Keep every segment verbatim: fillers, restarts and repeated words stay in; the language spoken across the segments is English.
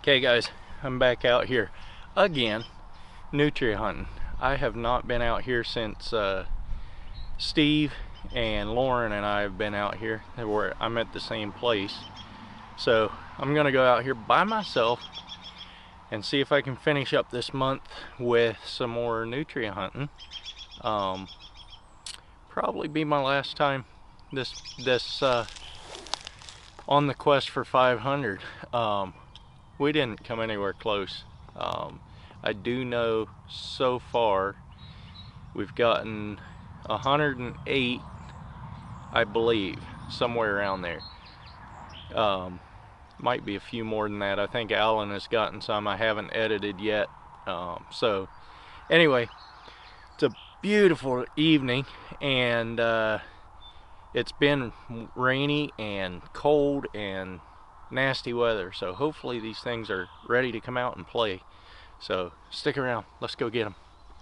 Okay guys, I'm back out here again, nutria hunting. I have not been out here since uh, Steve and Lauren and I have been out here. Where I'm at the same place. So I'm gonna go out here by myself and see if I can finish up this month with some more nutria hunting. Um, probably be my last time this this uh, on the quest for five hundred. Um, we didn't come anywhere close. Um, I do know so far we've gotten one hundred eight, I believe, somewhere around there. Um, might be a few more than that. I think Alan has gotten some I haven't edited yet. Um, so anyway, it's a beautiful evening, and uh, it's been rainy and cold and nasty weather, so hopefully these things are ready to come out and play. So stick around, let's go get them.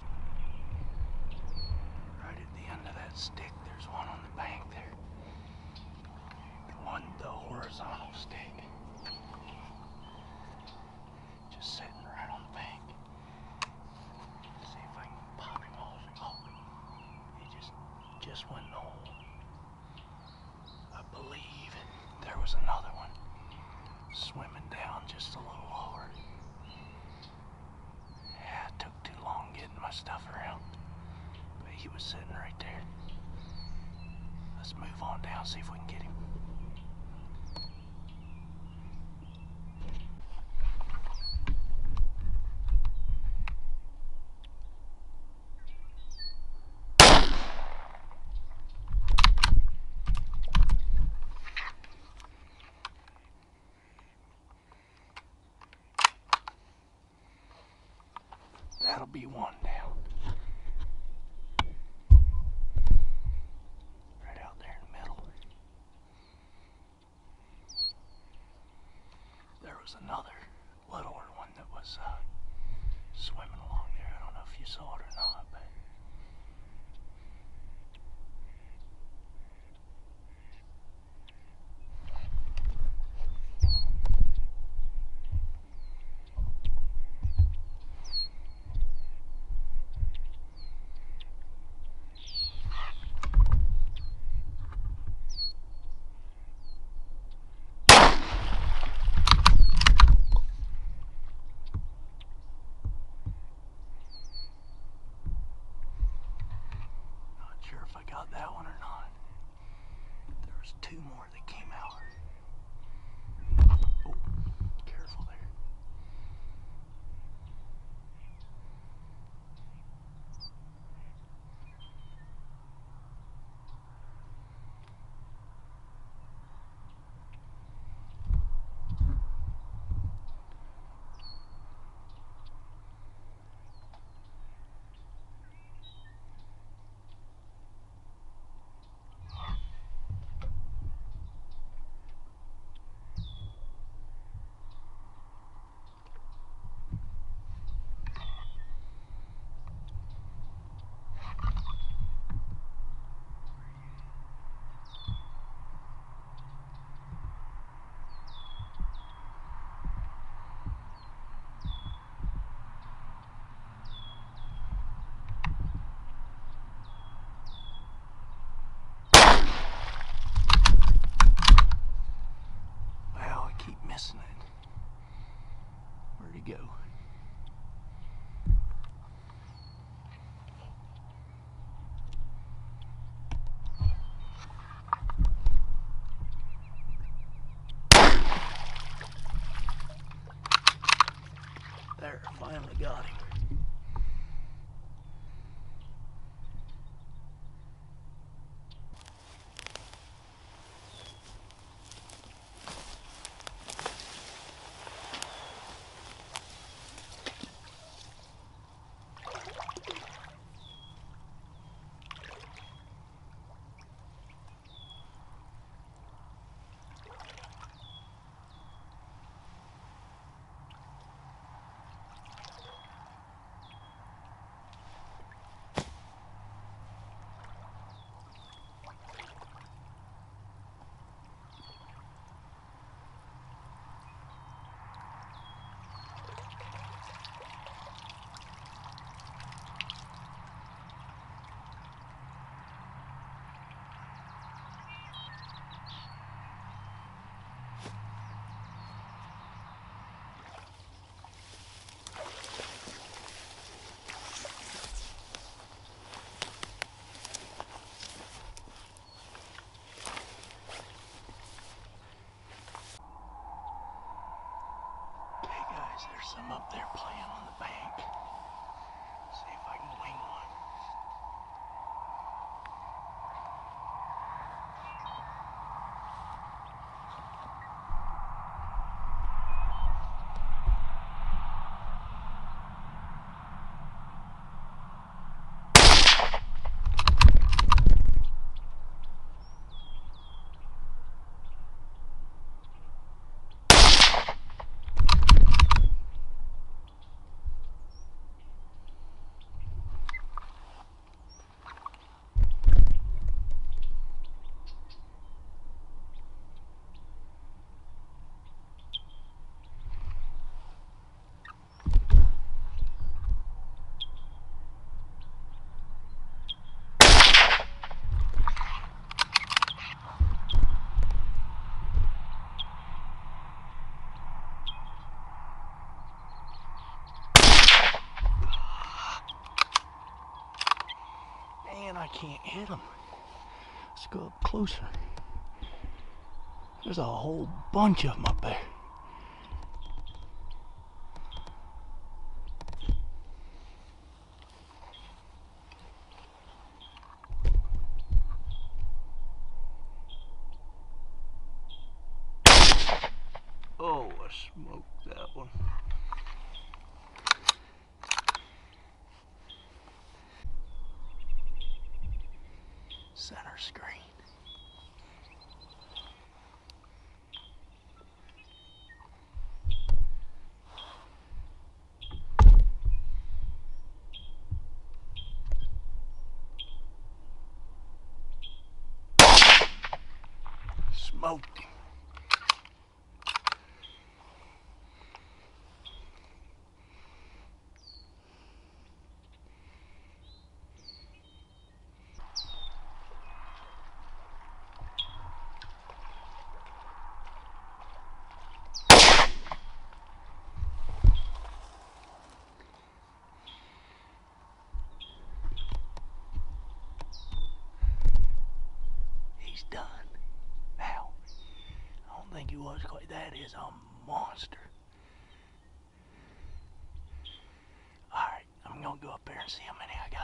Right at the end of that stick there's one on the bank there. The one, the horizontal stick, just sitting right on the bank. Let's see if I can pop him off. Oh, he just just went in the hole. I believe there was another one swimming down just a little lower. Yeah, it took too long getting my stuff around, but he was sitting right there. Let's move on down, see if we can get him. That'll be one down. Right out there in the middle. There was another littler one that was uh, swimming along there. I don't know if you saw it or not, but sure if I got that one or not. There was two more that came out. Oh, careful there. Wow, I keep missing it. Where'd he go? There, finally got him. There's some up there playing on the bank. See if I can wing one. Man, I can't hit them. Let's go up closer. There's a whole bunch of them up there. Oh, I smoked that one. Center screen. Smoked him. He's done. Now, I don't think he was quite. That is a monster. Alright, I'm gonna go up there and see how many I got.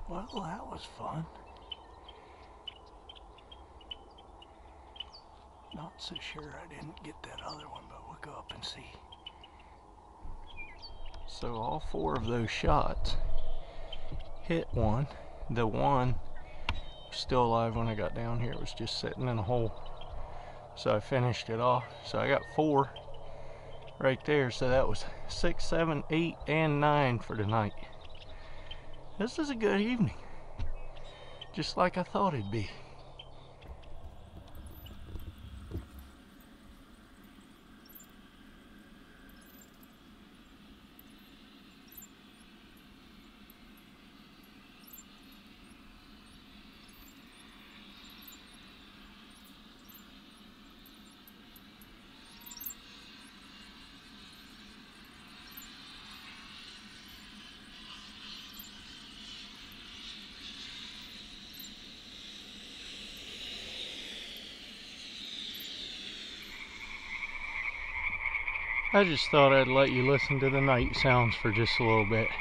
Well, that was fun. Not so sure I didn't get that other one, but we'll go up and see. So all four of those shots hit one. The one was still alive when I got down here. It was just sitting in a hole. So I finished it off. So I got four right there. So that was six, seven, eight, and nine for tonight. This is a good evening. Just like I thought it'd be. I just thought I'd let you listen to the night sounds for just a little bit.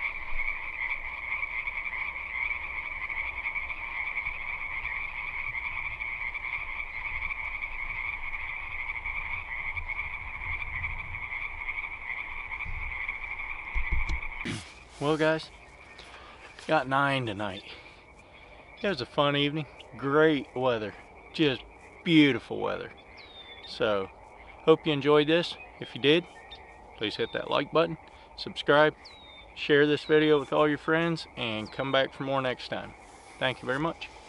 Well guys, got nine tonight. It was a fun evening, great weather, just beautiful weather. So, hope you enjoyed this. If you did, please hit that like button, subscribe, share this video with all your friends, and come back for more next time. Thank you very much.